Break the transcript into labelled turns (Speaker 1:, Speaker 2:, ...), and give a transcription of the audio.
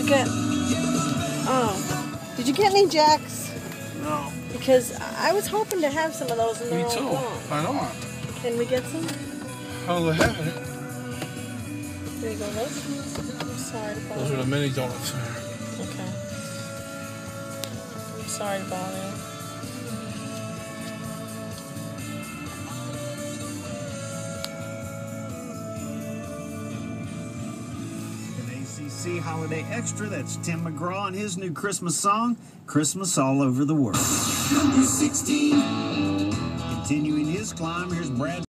Speaker 1: get... Oh. Did you get any Jacks?
Speaker 2: No.
Speaker 1: Because I was hoping to have some of those in the
Speaker 2: Me too. I know.
Speaker 1: Can we get some?
Speaker 2: How do they have it?
Speaker 1: There you go, look. I'm sorry to bother
Speaker 2: Those are the mini donuts.
Speaker 1: Okay. I'm sorry to bother you.
Speaker 3: ACC Holiday Extra, that's Tim McGraw and his new Christmas song, Christmas All Over the World. Number 16. Continuing his climb, here's Brad.